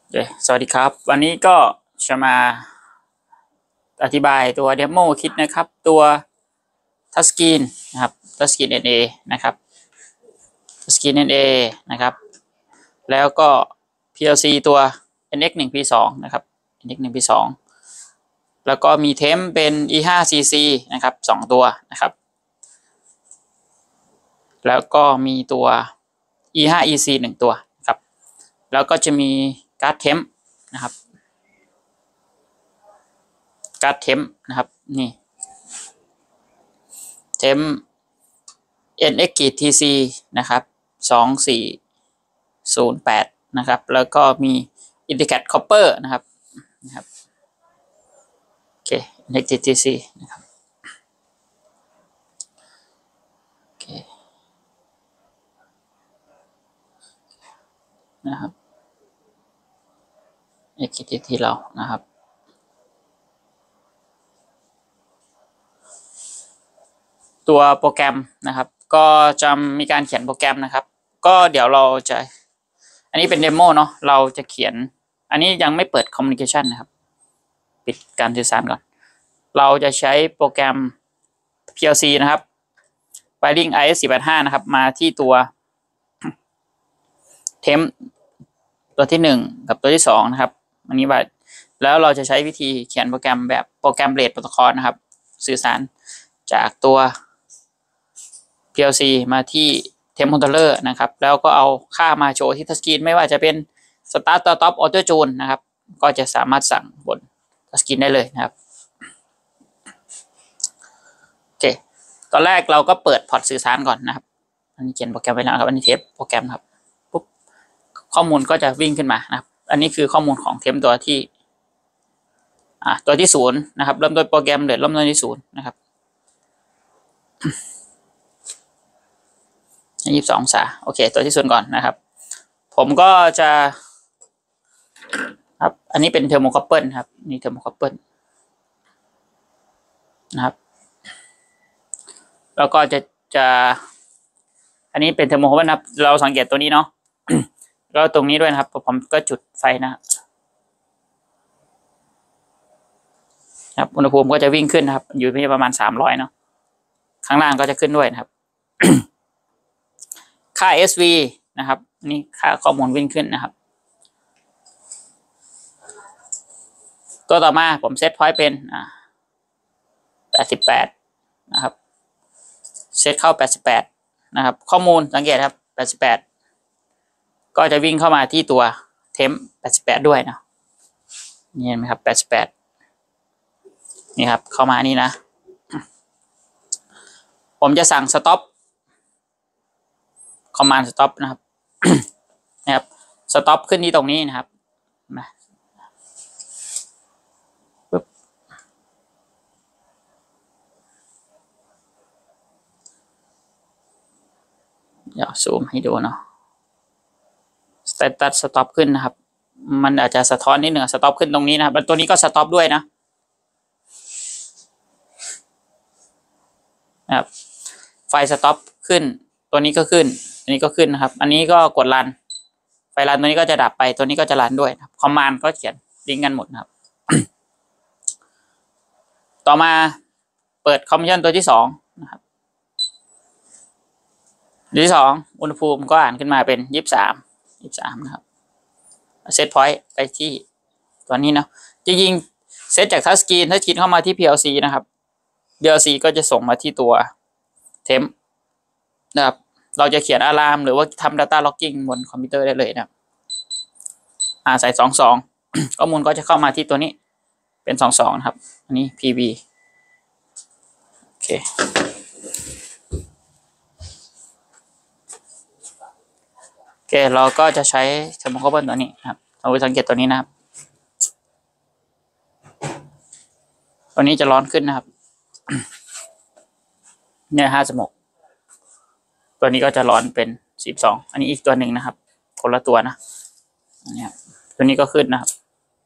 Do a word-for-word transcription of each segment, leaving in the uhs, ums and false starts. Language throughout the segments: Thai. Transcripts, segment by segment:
โอเคสวัสดีครับวันนี้ก็จะมาอธิบายตัวเดโมคิดนะครับตัวทัชสกรีนนะครับทัชสกรีน เอ็น เอ นะครับทัชสกรีน เอ็น เอ นะครับแล้วก็ พี แอล ซี ตัว เอ็น เอ็กซ์ หนึ่ง พี สอง นะครับ เอ็น เอ็กซ์ หนึ่ง พี สอง แล้วก็มีเทมเป็น อี ห้า ซี ซี นะครับสองตัวนะครับแล้วก็มีตัว อี ห้า อี ซี หนึ่งตัวครับแล้วก็จะมีการ์ดเทมนะครับการ์ดเทมนะครับนี่เทม เอ็น เอ็กซ์ ที ซี นะครับสองสี่ศูนย์แปดนะครับแล้วก็มี Indicat Copper นะครับนะครับโอเค เอ็น เอ็กซ์ ที ซี นะครับโอเคนะครับ เอ็กซ์ ที ซี เรานะครับตัวโปรแกรมนะครับก็จะมีการเขียนโปรแกรมนะครับก็เดี๋ยวเราจะอันนี้เป็นเดโมเนาะเราจะเขียนอันนี้ยังไม่เปิด Communication นะครับปิดการสื่อสารก่อนเราจะใช้โปรแกรม พี แอล ซี นะครับ Wiring ไอ เอส สี่ แปด ห้า นะครับมาที่ตัวเทมตัวที่หนึ่งกับตัวที่สองนะครับอันนี้ว่าแล้วเราจะใช้วิธีเขียนโปรแกรมแบบโปรแกรมเรทโปรโตคอลนะครับสื่อสารจากตัว พี แอล ซี มาที่เทมคอนโทรลเลอร์นะครับแล้วก็เอาค่ามาโชว์ที่ทัชสกรีนไม่ว่าจะเป็น Start Stop Auto Tune นะครับก็จะสามารถสั่งบนทัชสกรีนได้เลยนะครับโอเคตอนแรกเราก็เปิดพอร์ตสื่อสารก่อนนะครับอันนี้เขียนโปรแกรมไว้แล้วครับอันนี้เทปโปรแกรมครับปุ๊บข้อมูลก็จะวิ่งขึ้นมานะครับอันนี้คือข้อมูลของเทมตัวที่อ่าตัวที่ศูนย์นะครับเริ่มต้นโปรแกรมเริ่มต้นที่ศูนย์นะครับยี่สิบสององศาโอเคตัวที่ศูนย์ก่อนนะครับผมก็จะครับอันนี้เป็นเทอร์โมคัพเปิลครับนี่เทอร์โมคัพเปิลนะครับแล้วก็จะจะอันนี้เป็นเทอร์โมคัพเปิลนะครับเราสังเกตตัวนี้เนาะแล้วตรงนี้ด้วยนะครับผมก็จุดไฟนะครับอุณหภูมิก็จะวิ่งขึ้นนะครับอยู่ที่ประมาณสามร้อยเนาะข้างล่างก็จะขึ้นด้วยนะครับค่า เอส วี นะครับนี่ค่าข้อมูลวิ่งขึ้นนะครับตัวต่อมาผมเซตพอยต์เป็นอ่าแปดสิบแปดนะครับเซตเข้าแปดสิบแปดนะครับข้อมูลสังเกตครับแปดสิบแปดก็จะวิ่งเข้ามาที่ตัวเทมแปดสิบแปดด้วยนะนี่เห็นไหมครับแปดสิบแปดนี่ครับเข้ามานี่นะผมจะสั่ง stop command stop นะครับนะครับ stop ขึ้นที่ตรงนี้นะครับมาปึ๊บเดี๋ยวซูมให้ดูเนาะ status stop ขึ้นนะครับมันอาจจะสะท้อนนิดหนึ่ง stop ขึ้นตรงนี้นะครับแล้วตัวนี้ก็ stop ด้วยนะนะครับไฟ stop ขึ้นตัวนี้ก็ขึ้นอันนี้ก็ขึ้นนะครับอันนี้ก็กดรันไฟรันตัวนี้ก็จะดับไปตัวนี้ก็จะรันด้วยคอมมานด์ก็เขียนลิงก์กันหมดนะครับ ต่อมาเปิดคอมมิชชั่นตัวที่สองนะครับตัวที่สองอุณหภูมิก็อ่านขึ้นมาเป็นยี่สิบสามยี่สิบสามนะครับเซตพอยต์ไปที่ตัวนี้เนาะจริงๆเซตจากทัชสกรีนทัชสกรีนเข้ามาที่ พี แอล ซี นะครับ พี แอล ซี ก็จะส่งมาที่ตัวเทมนะครับเราจะเขียนอะลามหรือว่าทำ Data Logging บนคอมพิวเตอร์ได้เลยนะครับอ่าใส่สองสองข้อมูลก็จะเข้ามาที่ตัวนี้เป็นสองสองนะครับอันนี้ พี บี โอเคโอเคเราก็จะใช้เทอร์โมคัพเปิลตัวนี้นะครับเราไปสังเกตตัวนี้นะครับตัวนี้จะร้อนขึ้นนะครับเนี่ยห้าสิบหกตัวนี้ก็จะร้อนเป็นสิบสองอันนี้อีกตัวหนึ่งนะครับคนละตัวนะอันนี้ตัวนี้ก็ขึ้นนะครับ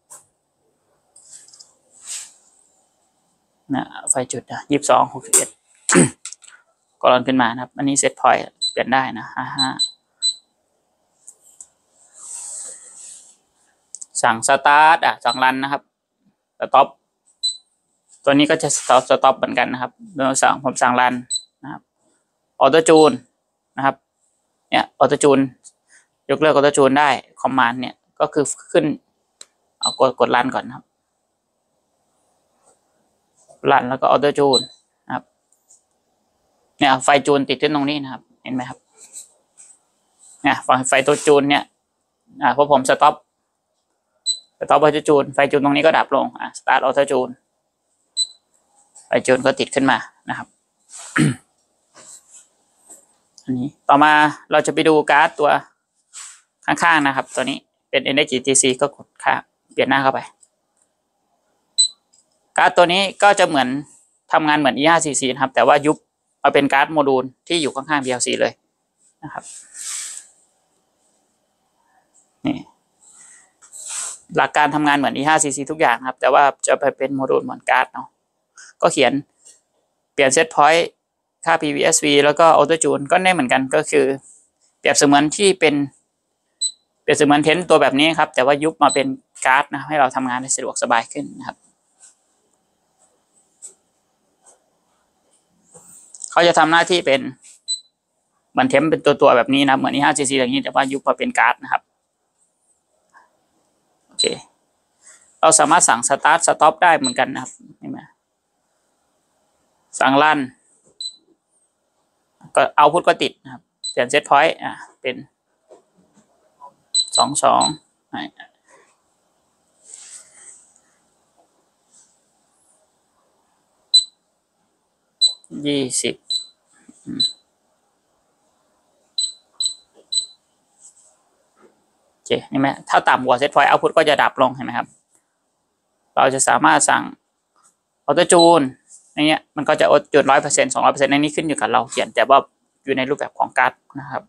นะไฟจุดนะยี่สิบสองหกสิบเอ็ดก็ร้อนขึ้นมานะครับอันนี้เซตพอยต์เปลี่ยนได้นะห้าห้าสั่งสตาร์ทอ่ะสั่งรันนะครับสต็อปตัวนี้ก็จะสต็อปสต็อปเหมือนกันนะครับเราสั่งผมสั่งรันนะครับออโต้จูนนะครับเนี่ยออโต้จูนยกเลิกออโต้จูนได้คอมมานด์เนี่ยก็คือขึ้นเอากดกดรันก่อนนะครับรันแล้วก็ออโต้จูนนะครับเนี่ยไฟจูนติดขึ้นตรงนี้นะครับเห็นไหมครับเนี่ยไฟไฟตัวจูนเนี่ยอ่าพอผมสต็อปสต็อปออโต้จูนไฟจูนตรงนี้ก็ดับลงอ่าสตาร์ทออโต้จูนไฟจูนก็ติดขึ้นมานะครับอันนี้ต่อมาเราจะไปดูการ์ดตัวข้างๆนะครับตัวนี้เป็น Energy ที ซี ก็กดข้างเปลี่ยนหน้าเข้าไปการ์ดตัวนี้ก็จะเหมือนทำงานเหมือน อี ห้า ซี ซี นะครับแต่ว่ายุบมาเป็นการ์ดโมดูลที่อยู่ข้างๆ พี แอล ซี เลยนะครับนี่หลักการทำงานเหมือน อี ห้า ซี ซี ทุกอย่างครับแต่ว่าจะไปเป็นโมดูลเหมือนการ์ดเนาะก็เขียนเปลี่ยนเซตพอยต์ค่า พี วี เอส วี แล้วก็ออโต้จูนก็ได้เหมือนกันก็คือเปรียบเสมือนที่เป็นเปรียบเสมือนเทนตัวแบบนี้ครับแต่ว่ายุบมาเป็นการ์ดนะให้เราทำงานได้สะดวกสบายขึ้นนะครับเขาจะทำหน้าที่เป็นเหมือนเทมเป็นตัวตัวแบบนี้นะเหมือน อี ห้า ซี ซี อย่างนี้แต่ว่ายุบมาเป็นการ์ดนะครับโอเคเราสามารถสั่งสตาร์ทสต็อปได้เหมือนกันนะครับเห็นไหมสั่งรันก็เอาพุทก็ติดนะครับเปลี่ยนเซตพอยต์อ่ะเป็นสองสองยี่สิบโอเคเห็นไหมถ้าต่ำกว่าเซตพอยต์เอาพุทก็จะดับลงเห็นไหมครับเราจะสามารถสั่งออโต้จูนอย่างเงี้ยมันก็จะออโต้จูนร้อยเปอร์เซ็นต์สองร้อยเปอร์เซ็นต์ในนี้ขึ้นอยู่กับเราเขียนแต่ว่าอยู่ในรูปแบบของการ์ดนะครับ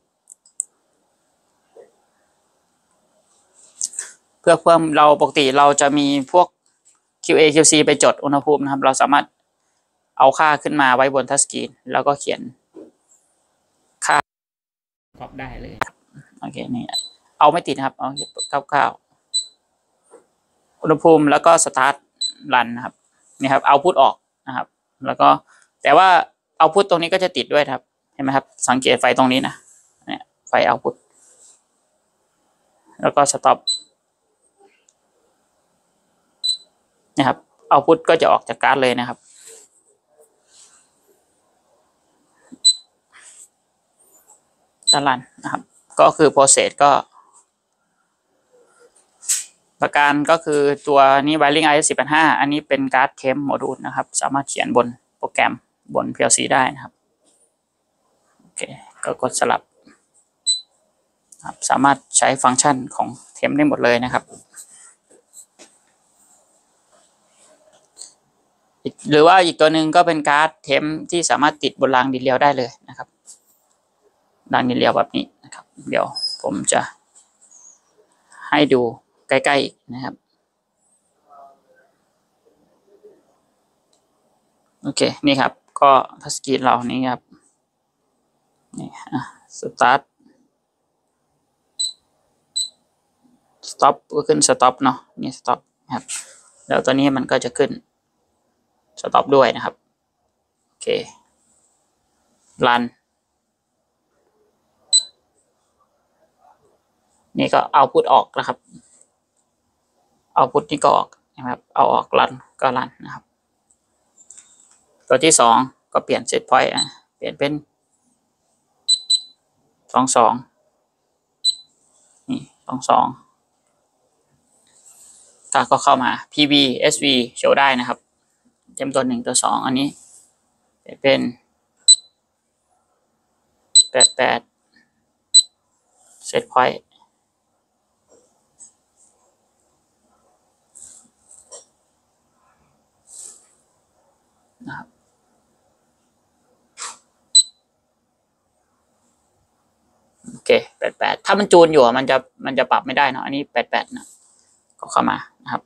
เพื่อเพิ่มเราปกติเราจะมีพวก คิว เอ คิว ซี ไปจดอุณหภูมินะครับเราสามารถเอาค่าขึ้นมาไว้บนทัชสกรีนแล้วก็เขียนค่าตอบได้เลยโอเคนี่เอาไม่ติดนะครับเอาคร่าวๆอุณหภูมิแล้วก็สตาร์ทรันนะครับนี่ครับเอาพุทออกนะครับแล้วก็แต่ว่าเอาพุทตรงนี้ก็จะติดด้วยครับเห็นไหมครับสังเกตไฟตรงนี้นะเนี่ยไฟเอาพุทแล้วก็สต็อปนะครับเอาพุทก็จะออกจากการ์ดเลยนะครับด้านล่างนะครับก็คือโปรเซสก็ประการก็คือตัวนี้ Wiring ไอ เอส สี่ แปด ห้า อันนี้เป็นการ์ดเทมโมดูลนะครับสามารถเขียนบนโปรแกรมบน พี แอล ซี ได้นะครับโอเคก็กดสลับครับสามารถใช้ฟังก์ชันของเทมได้หมดเลยนะครับหรือว่าอีกตัวหนึ่งก็เป็นการ์ดเทมที่สามารถติดบนรางดินเลียวได้เลยนะครับรางดินเลียวแบบนี้นะครับเดี๋ยวผมจะให้ดูใกล้ๆนะครับโอเคนี่ครับก็ทัชสกรีนเรานี่ครับนี่สตาร์ทสต็อปก็ขึ้นสต็อปเนาะนี่สต็อปครับแล้วตัวนี้มันก็จะขึ้นสต็อปด้วยนะครับโอเครันนี่ก็เอาพุทออกนะครับเอาพุทนี่ก็ออกนะครับเอาออกรันก็รันนะครับตัวที่สองก็เปลี่ยนเซตพอยต์อ่ะเปลี่ยนเป็นสองสองนี่สองสองถ้าก็เข้ามา พี วี เอส วี โชว์ได้นะครับเต็มตัวหนึ่งตัวสองอันนี้เป็นแปดแปดเซตพอยต์นะครับโอเคแปดแปดถ้ามันจูนอยู่มันจะมันจะปรับไม่ได้เนาะอันนี้แปดแปดนะก็เข้ามานะครับ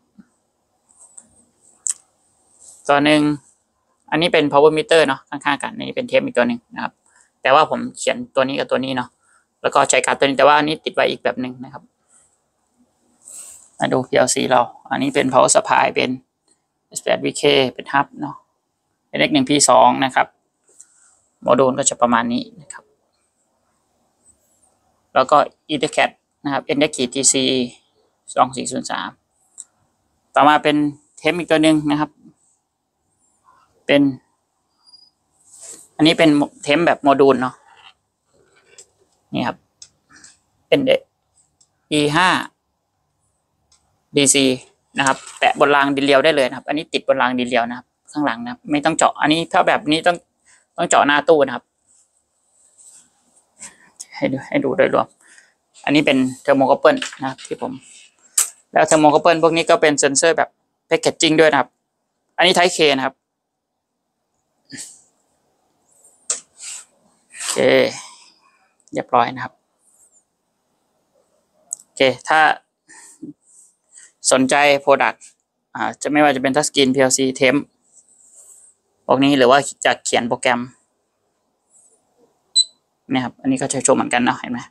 ตัวหนึ่งอันนี้เป็น power meter เนาะข้างๆกันนี่เป็นเทปอีกตัวหนึ่งนะครับแต่ว่าผมเขียนตัวนี้กับตัวนี้เนาะแล้วก็ใช้การ์ดตัวนี้แต่ว่าอันนี้ติดไว้อีกแบบหนึ่งนะครับมาดู พี แอล ซี เราอันนี้เป็น power supply เป็น เอส แปด วี เค เป็นฮับเนาะ เอ็น เอ็กซ์ หนึ่ง พี สอง นะครับโมดูลก็จะประมาณนี้นะครับแล้วก็ EtherCAT นะครับ เอ็น เอ็กซ์ ที ซี สองสี่ศูนย์สาม ต่อมาเป็นเทมอีกตัวหนึ่งนะครับเป็นอันนี้เป็นเทมแบบโมดูลเนาะนี่ครับเป็น อี ห้า ดี ซี นะครับแปะบนรางดินเลียวได้เลยนะครับอันนี้ติดบนรางดินเลียวนะครับข้างหลังนะครับไม่ต้องเจาะอันนี้ถ้าแบบนี้ต้องต้องเจาะหน้าตู้นะครับให้ดูให้ดูโดยรวมอันนี้เป็นเทอร์โมคัพเปิลนะครับที่ผมแล้วเทอร์โมคัพเปิลพวกนี้ก็เป็นเซนเซอร์แบบแพคเกจจิ้งด้วยนะครับอันนี้ไทป์ K นะครับโอเคเรียบร้อยนะครับโอเคถ้าสนใจ Product อ่าจะไม่ว่าจะเป็นทัชสกรีน พี แอล ซี เทมพวกนี้หรือว่าจะเขียนโปรแกรมเนี่ยครับอันนี้ก็จะชมเหมือนกันเนาะเห็นไหม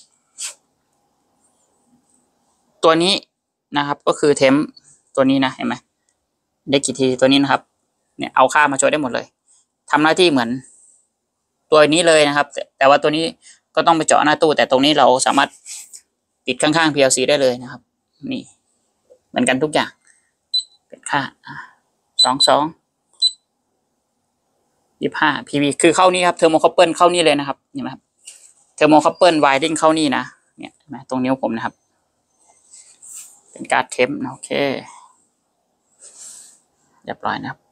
ตัวนี้นะครับก็คือเทมตัวนี้นะเห็นไหมได้กี่ทีตัวนี้นะครับเนี่ยเอาค่ามาโชว์ได้หมดเลยทำหน้าที่เหมือนตัวนี้เลยนะครับแต่แต่ว่าตัวนี้ก็ต้องไปเจาะหน้าตู้แต่ตรงนี้เราสามารถติดข้างๆ พี แอล ซี ได้เลยนะครับนี่เหมือนกันทุกอย่างเป็นค่าสองสองยี่สิบห้า พี วี คือเข้านี่ครับเทอร์โมคัพเปิลเข้านี่เลยนะครับเห็นไหมครับเทอร์โมคัพเปิลไวริ่งเข้านี่นะเนี่ยเห็นไหมตรงนิ้วผมนะครับเป็นการ์ดเทมโอเคเรียบร้อยนะครับ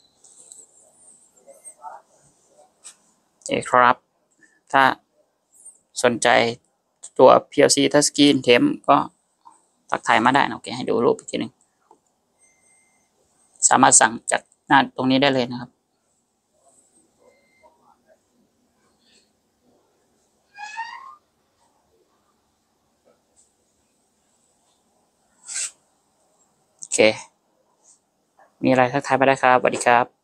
โอเคครับถ้าสนใจตัว พี แอล ซี ทัชสกรีนเทมก็ทักทายมาได้นะโอเคให้ดูรูปอีกทีหนึ่งสามารถสั่งจากหน้าตรงนี้ได้เลยนะครับโอเคมีอะไรทักทายมาได้ครับสวัสดีครับ